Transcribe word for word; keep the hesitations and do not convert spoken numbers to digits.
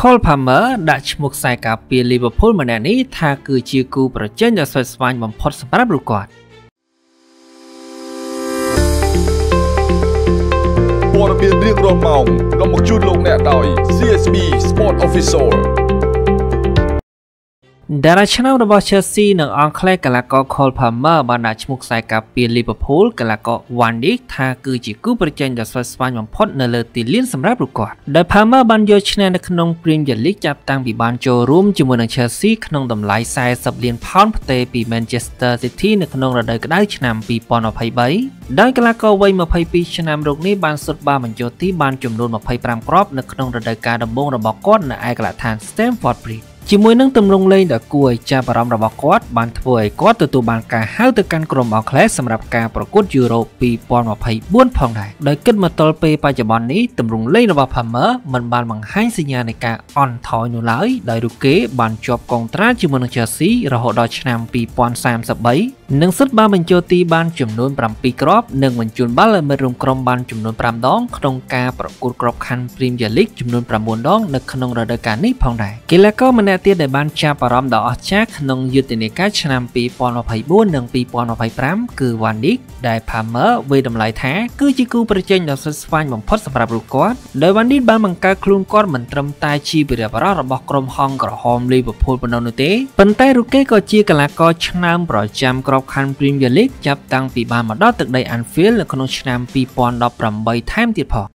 Cole Palmer ដាក់ឈ្មោះខ្សែការពារ Liverpool ម្នាក់នេះថាគឺជាគូប្រជែងដ៏ស្វិតស្វាញបំផុតសម្រាប់លោកគាត់ព័ត៌មានរៀងរាល់ម៉ោងនាំមកជូនលោកអ្នកដោយ C S B Sport Official តារាឆ្នាំរបស់ Chelsea និងអង់គ្លេសកីឡាករ Cole Palmer បានដាក់ឈ្មោះខ្សែការពារ Liverpool កីឡាករ Van Dijk ថាគឺជាគូប្រជែងដ៏ស្វិតស្វាញបំផុតនៅលើទីលានសម្រាប់លោកគាត់ដែល Palmer បានយកឈ្នះនៅក្នុង Premier League ចាប់តាំងពីបានចូលរួមជាមួយនឹង Chelsea ក្នុងតម្លៃสี่สิบលាนផោនផ្ទេរពី Manchester City នៅក្នុងរដូវក្តៅឆ្នាំពីរពាន់ម្ភៃបីដោយកីឡាករវ័យម្ភៃពីរឆ្នាំរូបនេះបានសុទ្ធបាល់បញ្ចូលទីបានចំនួនម្ភៃប្រាំគ្រាប់នៅក្នុងរដូវកាលដំបូងរបស់គាត់នៅឯកីឡដ្ឋាន Stamford Bridgeជាមួយនឹងទម្រង់លេងដ៏គួរឲ្យចាប់អារម្មណ៍របស់គាត់បានធ្វើឲ្យគាត់ទទួលបានការហៅទៅកាន់ក្រុមអង់គ្លេសសម្រាប់ការប្រកួត Euro ពីរពាន់ម្ភៃបួនផងដែរដោយគិតមកទល់ពេលបច្ចុប្បន្ននេះទម្រង់លេងរបស់ Palmer មិនបានបង្ហាញសញ្ញានៃការអន់ថយនោះឡើយដោយរូគេបានជាប់កងត្រាជាមួយនឹង Chelsea រហូតដល់ឆ្នាំពីរពាន់សាមសិបបីនិងសិទ្ធិបានបញ្ចូលទីបានចំនួនប្រាំពីរគ្រាប់និងបញ្ជូនបាល់ឲ្យមិត្តរួមក្រុមបានចំនួនប្រាំដងក្នុងការប្រកួតក្របខ័ណ្ឌ Premier League ចំនួនប្រាំបួនដងនៅក្នុងរដូវកាលនេះផងដែរកីឡាករម្នាក់ទៀតដែលបានចាប់អារម្មណ៍ដ៏អស្ចារ្យក្នុងយុទ្ធនាការឆ្នាំពីរពាន់ម្ភៃបួននិងពីរពាន់ម្ភៃប្រាំគឺ Van Dijk ដែល Palmer វាយតម្លៃថាគឺជាគូប្រជែងដ៏ស្វិតស្វាញបំផុតសម្រាប់លោកគាត់ដោយ Van Dijk បានបង្កើតខ្លួនគាត់មិនត្រឹមតែជាវីរបុរសរបស់ក្រុមហង្សក្រហម Liverpool ប៉ុណ្ណោះនោះទេប៉ុន្តែរូគេក៏ជាកីឡាករឆ្នើមប្រចាំក្របខ័ណ្ឌ Premier League ចាប់តាំងពីបានមកដល់ទឹកដី Anfield នៅក្នុងឆ្នាំពីរពាន់ដប់ប្រាំបីថែមទៀតផង